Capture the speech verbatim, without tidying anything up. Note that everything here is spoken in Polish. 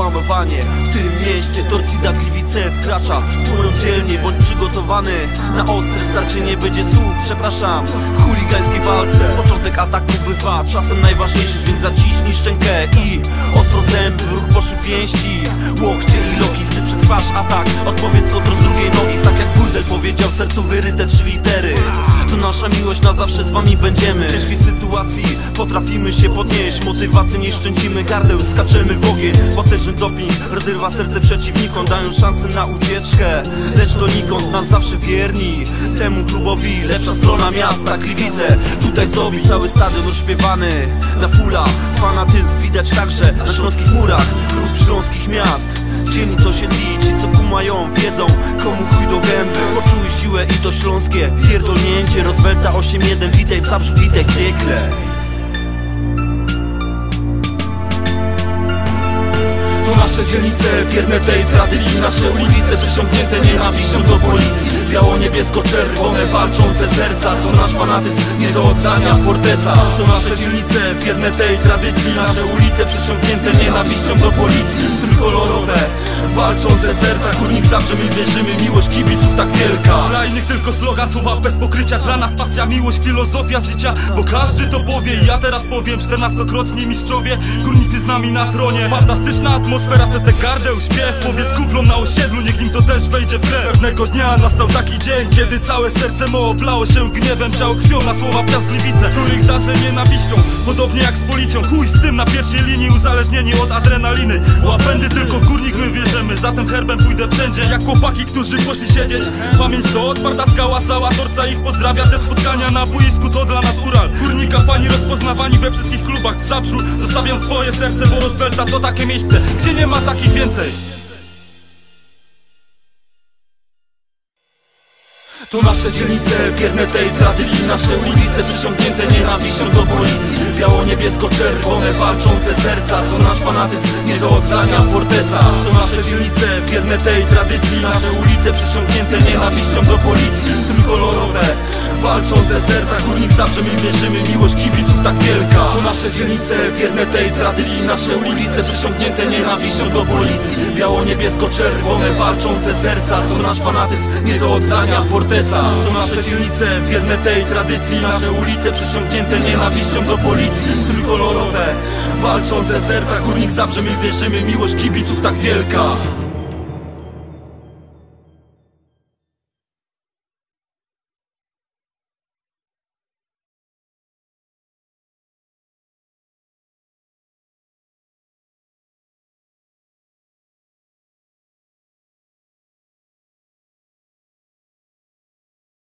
panowanie. W tym mieście Torcida Gliwice wkracza w twoją dzielnię. Bądź przygotowany na ostre starcie, nie będzie słów, przepraszam. W chuligańskiej walce początek ataku bywa czasem najważniejszy, więc zaciśnij szczękę i ostro zęby, ruch poszły pięści, łokcie i logi. Gdy przetrwasz atak, odpowiedz kontro z drugiej nogi. Tak jak Burdel powiedział, w sercu wyryte trzy litery. To nasza miłość, na zawsze z wami będziemy. W ciężkiej sytuacji potrafimy się podnieść. Motywacji nie szczędzimy gardeł, skaczemy w ogień. Potężny doping rozrywa serce przeciwnikom, dają szansę na ucieczkę, lecz donikąd nas zawsze wierni temu klubowi. Lepsza strona miasta Gliwice, tutaj zdobi cały stadion rozśpiewany na fulla. Fanatyzm widać także na śląskich murach lub śląskich miast. Dzielnic osiedli, ci co kumają wiedzą komu chuj do gęby. Poczuły siłę i to śląskie pierdolnięcie. Rozwelta osiem jeden, witaj w Zabrzu, witaj w piekle. To nasze dzielnice, wierne tej tradycji. Nasze ulice przysiągnięte nienawiścią do policji. Biało-niebiesko-czerwone walczące serca. To nasz fanatyzm, nie do oddania forteca. To nasze dzielnice, wierne tej tradycji. Nasze ulice przysiągnięte nienawiścią do policji. Trójkolorowe, walczące serca. Górnik Zabrze, my wierzymy, miłość kibiców tak wielka. Dla innych tylko slogan, słowa bez pokrycia. Dla nas pasja, miłość, filozofia życia. Bo każdy to powie i ja teraz powiem. Czternastokrotni mistrzowie, górnicy z nami na tronie. Fantastyczna atmosfera, setek gardeł, śpiew. Powiedz kumplom na osiedlu, niech im to też wejdzie w krew. Pewnego dnia nastał taki dzień, kiedy całe serce mo oblało się gniewem. Ciało krwią na słowa Piast Gliwice, których darzę nienawiścią. Podobnie jak z policją, chuj z tym na pierwszej linii. Uzależnieni od adrenaliny, łapędy tylko w górnik my wierzymy. Zatem herbem pójdę wszędzie, jak chłopaki, którzy poszli siedzieć. Pamięć to otwarta skała, cała Torca ich pozdrawia. Te spotkania na boisku to dla nas Ural. Górnika fani rozpoznawani we wszystkich klubach w Zabrzu. Zostawiam swoje serce, bo Rozwelta to takie miejsce, gdzie nie ma takich więcej. To nasze dzielnice, wierne tej tradycji. Nasze ulice przysiągnięte nienawiścią do policji. Biało-niebiesko-czerwone walczące serca. To nasz fanatyzm, nie do oddania forteca. To nasze dzielnice, wierne tej tradycji. Nasze ulice przysiągnięte nienawiścią do policji. Trójkolorowe, walczące serca. Górnik Zabrze, my wierzymy, miłość kibiców tak wielka. To nasze dzielnice, wierne tej tradycji. Nasze ulice przysiągnięte nienawiścią do policji. Biało-niebiesko-czerwone walczące serca. To nasz fanatyzm, nie do oddania forteca. To nasze dzielnice, wierne tej tradycji. Nasze ulice przysiągnięte nienawiścią do policji. Trójkolorowe, walczące serca. Górnik Zabrze, my wierzymy, miłość kibiców tak wielka.